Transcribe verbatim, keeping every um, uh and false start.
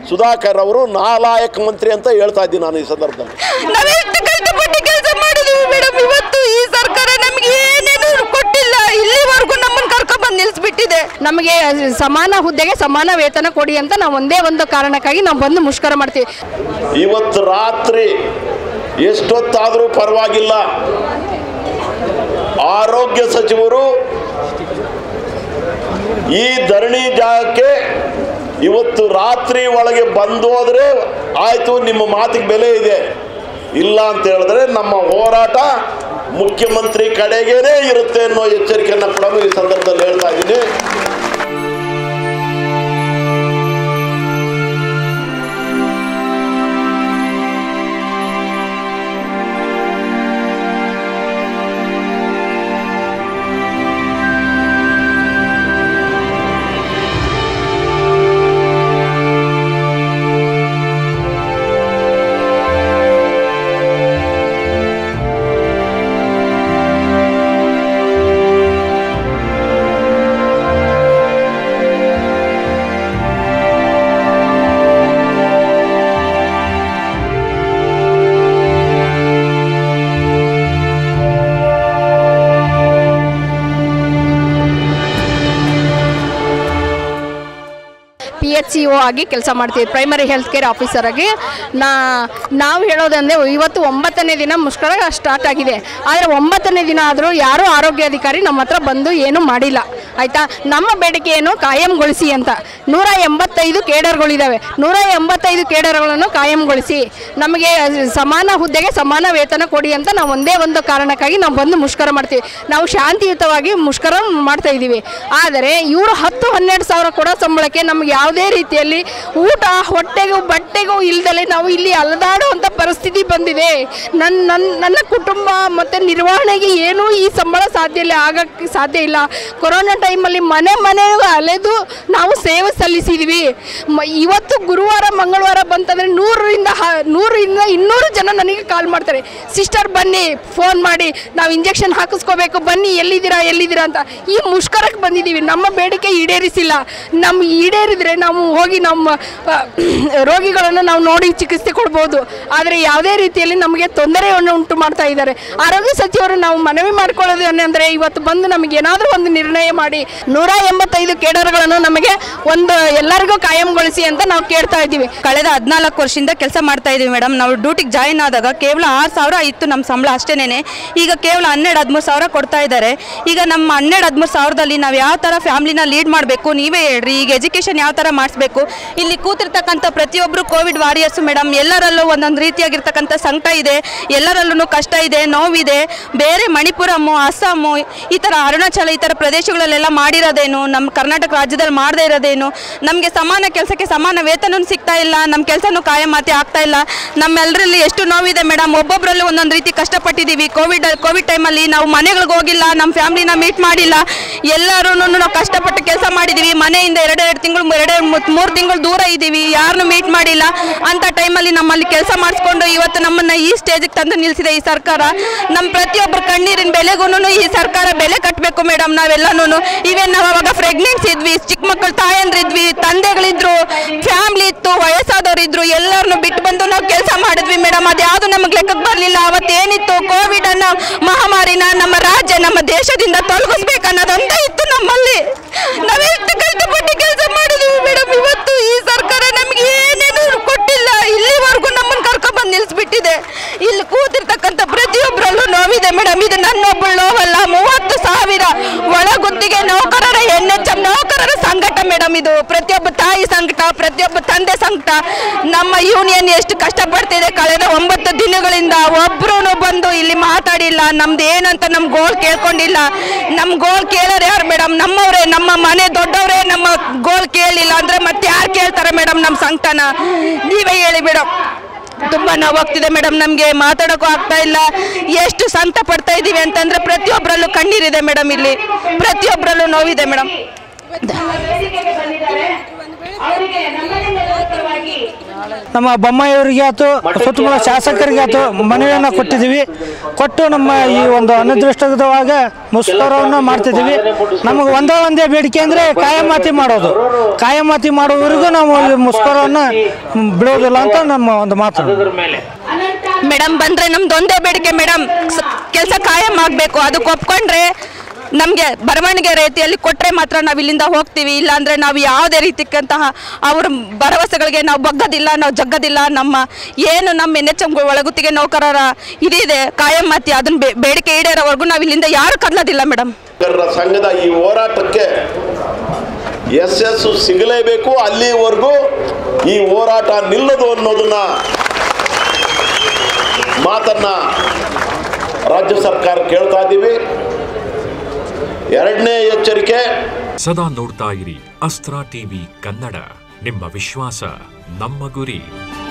ಸುಧಾಕರ್ ಅವರು ನಾಲಾಯಕ ಮಂತ್ರಿ ಅಂತ ಹೇಳ್ತಾ ಇದ್ದೀನಿ ನಾನು ಈ ಸಂದರ್ಭದಲ್ಲಿ. ಕೆಲಸ ಮಾಡಿದೀವಿ ಮೇಡಮ್, ಇವತ್ತು ಈ ಸರ್ಕಾರ ನಮಗೆ ಏನೇನು ಕೊಟ್ಟಿಲ್ಲ, ಇಲ್ಲಿವರೆಗೂ ನಮ್ಮನ್ನು ಕರ್ಕೊಂಡು ಬಂದು ನಿಲ್ಲಿಸ್ಬಿಟ್ಟಿದೆ. ನಮಗೆ ಸಮಾನ ಹುದ್ದೆಗೆ ಸಮಾನ ವೇತನ ಕೊಡಿ ಅಂತ ನಾವು ಒಂದೇ ಒಂದು ಕಾರಣಕ್ಕಾಗಿ ನಾವು ಬಂದು ಮುಷ್ಕರ ಮಾಡ್ತೀವಿ. ಇವತ್ತು ರಾತ್ರಿ ಎಷ್ಟೊತ್ತಾದರೂ ಪರವಾಗಿಲ್ಲ, ಆರೋಗ್ಯ ಸಚಿವರು ಈ ಧರಣಿ ಜಾಗಕ್ಕೆ ಇವತ್ತು ರಾತ್ರಿ ಒಳಗೆ ಬಂದು ಹೋದರೆ ಆಯಿತು, ನಿಮ್ಮ ಮಾತಿಗೆ ಬೆಲೆ ಇದೆ. ಇಲ್ಲ ಅಂತ ಹೇಳಿದ್ರೆ ನಮ್ಮ ಹೋರಾಟ ಮುಖ್ಯಮಂತ್ರಿ ಕಡೆಗೇನೆ ಇರುತ್ತೆ ಅನ್ನೋ ಎಚ್ಚರಿಕೆಯನ್ನು ಕೂಡ ಈ ಸಂದರ್ಭದಲ್ಲಿ ಹೇಳ್ತಾ ಇದ್ದೀನಿ. ಪಿ ಎಚ್ ಸಿ ಒ ಆಗಿ ಕೆಲಸ ಮಾಡ್ತೀವಿ, ಪ್ರೈಮರಿ ಹೆಲ್ತ್ ಕೇರ್ ಆಫೀಸರ್ ಆಗಿ. ನಾ ನಾವು ಹೇಳೋದಂದರೆ ಇವತ್ತು ಒಂಬತ್ತನೇ ದಿನ ಮುಷ್ಕರ ಸ್ಟಾರ್ಟ್ ಆಗಿದೆ. ಆದರೆ ಒಂಬತ್ತನೇ ದಿನ ಆದರೂ ಯಾರೂ ಆರೋಗ್ಯಾಧಿಕಾರಿ ನಮ್ಮ ಹತ್ರ ಬಂದು ಏನೂ ಮಾಡಿಲ್ಲ, ಆಯಿತಾ. ನಮ್ಮ ಬೇಡಿಕೆ ಏನು, ಕಾಯಂಗೊಳಿಸಿ ಅಂತ. ನೂರ ಎಂಬತ್ತೈದು ಕೇಡರ್ಗಳಿದ್ದಾವೆ, ನೂರ ಎಂಬತ್ತೈದು ಕೇಡರ್ಗಳನ್ನು ಕಾಯಂಗೊಳಿಸಿ, ನಮಗೆ ಸಮಾನ ಹುದ್ದೆಗೆ ಸಮಾನ ವೇತನ ಕೊಡಿ ಅಂತ ನಾವು ಒಂದೇ ಒಂದು ಕಾರಣಕ್ಕಾಗಿ ನಾವು ಬಂದು ಮುಷ್ಕರ ಮಾಡ್ತೀವಿ. ನಾವು ಶಾಂತಿಯುತವಾಗಿ ಮುಷ್ಕರ ಮಾಡ್ತಾ ಇದ್ದೀವಿ. ಆದರೆ ಇವರು ಹತ್ತು ಹನ್ನೆರಡು ಸಾವಿರ ಕೊಡೋ ಸಂಬಳಕ್ಕೆ ನಮ್ಗೆ ಯಾವುದೇ ರೀತಿಯಲ್ಲಿ ಊಟ ಹೊಟ್ಟೆಗೂ ಬಟ್ಟೆಗೂ ಇಲ್ದಲೆ ನಾವು ಇಲ್ಲಿ ಅಲದಾಡುವಂಥ ಪರಿಸ್ಥಿತಿ ಬಂದಿದೆ. ನನ್ನ ನನ್ನ ನನ್ನ ಕುಟುಂಬ ಮತ್ತು ನಿರ್ವಹಣೆಗೆ ಏನೂ ಈ ಸಂಬಳ ಸಾಧ್ಯ ಇಲ್ಲ, ಆಗೋಕ್ಕೆ ಸಾಧ್ಯ ಇಲ್ಲ. ಕೊರೋನಾ ಟೈಮಲ್ಲಿ ಮನೆ ಮನೆಗೂ ಅಲೆದು ನಾವು ಸೇವೆ ಸಲ್ಲಿಸಿದ್ವಿ. ಇವತ್ತು ಗುರುವಾರ ಮಂಗಳವಾರ ಬಂತಂದರೆ ನೂರರಿಂದ ನೂರರಿಂದ ಇನ್ನೂರು ಜನ ನನಗೆ ಕಾಲ್ ಮಾಡ್ತಾರೆ, ಸಿಸ್ಟರ್ ಬನ್ನಿ, ಫೋನ್ ಮಾಡಿ, ನಾವು ಇಂಜೆಕ್ಷನ್ ಹಾಕಿಸ್ಕೋಬೇಕು, ಬನ್ನಿ, ಎಲ್ಲಿದ್ದೀರಾ ಎಲ್ಲಿದ್ದೀರಾ ಅಂತ. ಈ ಮುಷ್ಕರಕ್ಕೆ ಬಂದಿದ್ದೀವಿ, ನಮ್ಮ ಬೇಡಿಕೆ ಈಡೇರಿಸಿಲ್ಲ. ನಮ್ಮ ಈಡೇರಿದರೆ ನಾವು ಹೋಗಿ ನಮ್ಮ ರೋಗಿಗಳನ್ನು ನಾವು ನೋಡಿ ಚಿಕಿತ್ಸೆ ಕೊಡ್ಬೋದು. ಆದರೆ ಯಾವುದೇ ರೀತಿಯಲ್ಲಿ ನಮಗೆ ತೊಂದರೆಯನ್ನು ಉಂಟು ಮಾಡ್ತಾ ಇದ್ದಾರೆ. ಆರೋಗ್ಯ ಸಚಿವರು ನಾವು ಮನವಿ ಮಾಡ್ಕೊಳ್ಳೋದು ಅಂದರೆ ಇವತ್ತು ಬಂದು ನಮಗೆ ಏನಾದರೂ ಒಂದು ನಿರ್ಣಯ ಮಾಡಿ ನೂರ ಎಂಬತ್ತೈದು ಕೇಡರ್ಗಳನ್ನು ನಮಗೆ ಒಂದು ಎಲ್ಲರಿಗೂ ಕಾಯಂಗೊಳಿಸಿ ಅಂತ ನಾವು ಕೇಳ್ತಾ ಇದ್ದೀವಿ. ಕಳೆದ ಹದಿನಾಲ್ಕು ವರ್ಷದಿಂದ ಕೆಲಸ ಮಾಡ್ತಾ ಇದ್ದೀವಿ ಮೇಡಮ್. ನಾವು ಡ್ಯೂಟಿಗೆ ಜಾಯಿನ್ ಆದಾಗ ಕೇವಲ ಆರು ಸಾವಿರ ಇತ್ತು ನಮ್ಮ ಸಂಬಳ ಅಷ್ಟೇನೆ. ಈಗ ಕೇವಲ ಹನ್ನೆರಡು ಹದಿಮೂರು ಸಾವಿರ ಕೊಡ್ತಾ ಇದ್ದಾರೆ. ಈಗ ನಮ್ಮ ಹನ್ನೆರಡು ಹದಿಮೂರು ಸಾವಿರದಲ್ಲಿ ನಾವು ಯಾವ ಥರ ಫ್ಯಾಮಿಲಿನ ಲೀಡ್ ಮಾಡಬೇಕು ನೀವೇ ಹೇಳ್ರಿ. ಈಗ ಎಜುಕೇಷನ್ ಯಾವ ಥರ ಮಾಡಿಸ್ಬೇಕು. ಇಲ್ಲಿ ಕೂತಿರ್ತಕ್ಕಂಥ ಪ್ರತಿಯೊಬ್ಬರು ಕೋವಿಡ್ ವಾರಿಯರ್ಸ್ ಮೇಡಮ್. ಎಲ್ಲರಲ್ಲೂ ಒಂದೊಂದು ರೀತಿಯಾಗಿರ್ತಕ್ಕಂಥ ಸಂಕಟ ಇದೆ, ಎಲ್ಲರಲ್ಲೂ ಕಷ್ಟ ಇದೆ, ನೋವಿದೆ. ಬೇರೆ ಮಣಿಪುರಮ್ಮು, ಅಸ್ಸಾಮು, ಈ ಥರ ಅರುಣಾಚಲ ಈ ಥರ ಪ್ರದೇಶಗಳಲ್ಲೆಲ್ಲ ಮಾಡಿರೋದೇನು, ನಮ್ಮ ಕರ್ನಾಟಕ ರಾಜ್ಯದಲ್ಲಿ ಮಾಡದೇ ಇರೋದೇನು. ನಮಗೆ ಸಮಾನ ಕೆಲಸಕ್ಕೆ ಸಮಾನ ವೇತನ ಸಿಗ್ತಾ ಇಲ್ಲ, ನಮ್ಮ ಕೆಲಸನೂ ಕಾಯಮಾತಿ ಆಗ್ತಾ ಇಲ್ಲ. ನಮ್ಮೆಲ್ಲರಲ್ಲಿ ಎಷ್ಟು ನೋವಿದೆ ಮೇಡಮ್. ಒಬ್ಬೊಬ್ಬರಲ್ಲೂ ಒಂದೊಂದು ರೀತಿ ಕಷ್ಟಪಟ್ಟಿದ್ದೀವಿ. ಕೋವಿಡ್ ಕೋವಿಡ್ ಟೈಮಲ್ಲಿ ನಾವು ಮನೆಗಳಿಗೆ ಹೋಗಿಲ್ಲ, ನಮ್ಮ ಫ್ಯಾಮಿಲಿನ ಮೀಟ್ ಮಾಡಿಲ್ಲ. ಎಲ್ಲರೂ ನಾವು ಕಷ್ಟಪಟ್ಟು ಕೆಲಸ ಮಾಡಿದ್ದೀವಿ. ಮನೆಯಿಂದ ಎರಡೆರಡು ತಿಂಗಳು ಎರಡೆರಡು ಮೂರು ತಿಂಗಳು ದೂರ ಇದ್ದೀವಿ, ಯಾರನ್ನೂ ಮೀಟ್ ಮಾಡಿಲ್ಲ. ಅಂಥ ಟೈಮಲ್ಲಿ ನಮ್ಮಲ್ಲಿ ಕೆಲಸ ಮಾಡಿಸ್ಕೊಂಡು ಇವತ್ತು ನಮ್ಮನ್ನು ಈ ಸ್ಟೇಜಿಗೆ ತಂದು ನಿಲ್ಲಿಸಿದೆ ಈ ಸರ್ಕಾರ. ನಮ್ಮ ಪ್ರತಿಯೊಬ್ಬರ ಕಣ್ಣೀರಿನ ಬೆಲೆಗೂ ಈ ಸರ್ಕಾರ ಬೆಲೆ ಕಟ್ಟಬೇಕು ಮೇಡಮ್. ನಾವೆಲ್ಲನೂ ಇವನ್ ನಾವು ಅವಾಗ ಪ್ರೆಗ್ನೆನ್ಸಿ ಇದ್ವಿ, ಚಿಕ್ಕ ಮಕ್ಕಳು ತಾಯಂದ್ರಿದ್ವಿ, ತಂದೆಗಳಿದ್ರು, ಫ್ಯಾಮಿಲಿ ಇತ್ತು, ವಯಸ್ಸಾದವ್ರು ಇದ್ರು, ಎಲ್ಲರನ್ನು ಬಿಟ್ಟು ಬಂದು ನಾವು ಕೆಲಸ ಮಾಡಿದ್ವಿ ಮೇಡಮ್. ಅದ್ಯಾವುದು ನಮಗೆ ಲೆಕ್ಕಕ್ಕೆ ಬರಲಿಲ್ಲ. ಅವತ್ತೇನಿತ್ತು ಕೋವಿಡ್ ಅನ್ನೋ ಮಹಾಮಾರಿನ ನಮ್ಮ ರಾಜ್ಯ ನಮ್ಮ ದೇಶದಿಂದ ತೊಲಗಿಸ್ಬೇಕನ್ನೋದಂತ ಇತ್ತು ನಮ್ಮಲ್ಲಿ. ನಾವೆಷ್ಟು ಕಷ್ಟಪಟ್ಟು ಕೆಲಸ ಮಾಡಿದ್ವಿ ಮೇಡಮ್. ಇವತ್ತು ಈ ಸರ್ಕಾರ ನಮಗೆ ಏನೇನು ಕೊಟ್ಟಿಲ್ಲ, ಇಲ್ಲಿವರೆಗೂ ನಮ್ಮನ್ನು ಕರ್ಕೊಂಡು ಬಂದು ನಿಲ್ಲಿಸ್ಬಿಟ್ಟಿದೆ. ಇಲ್ಲಿ ಕೂತಿರ್ತಕ್ಕಂಥ ಪ್ರತಿಯೊಬ್ಬರಲ್ಲೂ ನೋವಿದೆ ಮೇಡಮ್. ಇದು ನನ್ನೊಬ್ಬಳು ನೋವಲ್ಲ, ಮೂವತ್ತು ಸಾವಿರ ಒಳಗುತ್ತಿಗೆ ನೌಕರರ ಎನ್ ಎಚ್ ಎಂ ನೌಕರರ ಸಂಕಟ ಮೇಡಮ್. ಇದು ಪ್ರತಿಯೊಬ್ಬ ತಾಯಿ ಸಂಕಟ, ಪ್ರತಿಯೊಬ್ಬ ತಂದೆ ಸಂಕಟ. ನಮ್ಮ ಯೂನಿಯನ್ ಎಷ್ಟು ಕಷ್ಟಪಡ್ತಿದೆ ಕಳೆದ ಒಂಬತ್ತು ದಿನಗಳಿಂದ. ಒಬ್ರು ಬಂದು ಇಲ್ಲಿ ಮಾತಾಡಿಲ್ಲ, ನಮ್ದು ಏನಂತ ನಮ್ಮ ಗೋಲ್ ಕೇಳ್ಕೊಂಡಿಲ್ಲ. ನಮ್ಮ ಗೋಲ್ ಕೇಳೋರು ಯಾರು ಮೇಡಮ್? ನಮ್ಮವರೇ, ನಮ್ಮ ಮನೆ ದೊಡ್ಡವರೇ ನಮ್ಮ ಗೋಲ್ ಕೇಳಿಲ್ಲ ಅಂದ್ರೆ ಮತ್ತೆ ಯಾರು ಕೇಳ್ತಾರೆ ಮೇಡಮ್ ನಮ್ಮ ಸಂಕಟನ? ನೀವೇ ಹೇಳಿ ಮೇಡಮ್. ತುಂಬ ನೋವಾಗ್ತಿದೆ ಮೇಡಮ್, ನಮಗೆ ಮಾತಾಡೋಕ್ಕೂ ಆಗ್ತಾ ಇಲ್ಲ. ಎಷ್ಟು ಸಂಕಟ ಪಡ್ತಾ ಇದ್ದೀವಿ ಅಂತಂದರೆ ಪ್ರತಿಯೊಬ್ಬರಲ್ಲೂ ಕಣ್ಣೀರಿದೆ ಮೇಡಮ್. ಇಲ್ಲಿ ಪ್ರತಿಯೊಬ್ಬರಲ್ಲೂ ನೋವಿದೆ ಮೇಡಮ್. ನಮ್ಮ ಬೊಮ್ಮಾಯಿಯವರಿಗೆ ಆಯ್ತು ಸುತ್ತಮುತ್ತ ಶಾಸಕರಿಗೆ ಆಯ್ತು ಮನವಿಯನ್ನು ಕೊಟ್ಟಿದ್ದೀವಿ. ಕೊಟ್ಟು ನಮ್ಮ ಈ ಒಂದು ಅನಿರ್ದಿಷ್ಟವಾದ ಮುಷ್ಕರವನ್ನು ಮಾಡ್ತಿದ್ದೀವಿ. ನಮಗೆ ಒಂದೇ ಒಂದೇ ಬೇಡಿಕೆ ಅಂದರೆ ಕಾಯಮಾತಿ ಮಾಡೋದು. ಕಾಯಮಾತಿ ಮಾಡೋವರೆಗೂ ನಾವು ಈ ಮುಷ್ಕರವನ್ನು ಬಿಡೋದಿಲ್ಲ ಅಂತ ನಮ್ಮ ಒಂದು ಮಾತು. ಮೇಡಮ್ ಬಂದರೆ ನಮ್ದು ಒಂದೇ ಬೇಡಿಕೆ ಮೇಡಮ್, ಕೆಲಸ ಕಾಯಂ ಆಗಬೇಕು. ಅದಕ್ಕೆ ಒಪ್ಕೊಂಡ್ರೆ ನಮಗೆ ಬರವಣಿಗೆ ರೀತಿಯಲ್ಲಿ ಕೊಟ್ಟರೆ ಮಾತ್ರ ನಾವು ಇಲ್ಲಿಂದ ಹೋಗ್ತೀವಿ. ಇಲ್ಲಾಂದರೆ ನಾವು ಯಾವುದೇ ರೀತಿಯಂತಹ ಅವ್ರ ಭರವಸೆಗಳಿಗೆ ನಾವು ಬಗ್ಗೋದಿಲ್ಲ, ನಾವು ಜಗ್ಗೋದಿಲ್ಲ. ನಮ್ಮ ಏನು ನಮ್ಮ ಎನ್ ಎಚ್ ಎಂ ಒಳಗುತ್ತಿಗೆ ನೌಕರರ ಇದಿದೆ ಕಾಯಮಾತಿ, ಅದನ್ನ ಬೇಡಿಕೆ ಈಡೇರೋವರೆಗೂ ನಾವು ಇಲ್ಲಿಂದ ಯಾರು ಕದಲೋದಿಲ್ಲ ಮೇಡಮ್. ಸಂಘದ ಈ ಹೋರಾಟಕ್ಕೆ ಯಶಸ್ಸು ಸಿಗಲೇಬೇಕು. ಅಲ್ಲಿವರೆಗೂ ಈ ಹೋರಾಟ ನಿಲ್ಲದು ಅನ್ನೋದನ್ನ ಮಾತನ್ನ ರಾಜ್ಯ ಸರ್ಕಾರ ಕೇಳ್ತಾ ಇದ್ದೀವಿ. ಎರಡನೇ ಎಚ್ಚರಿಕೆ, ಸದಾ ನೋಡ್ತಾ ಇರಿ ಅಸ್ತ್ರ ಟಿವಿ ಕನ್ನಡ, ನಿಮ್ಮ ವಿಶ್ವಾಸ ನಮ್ಮ ಗುರಿ.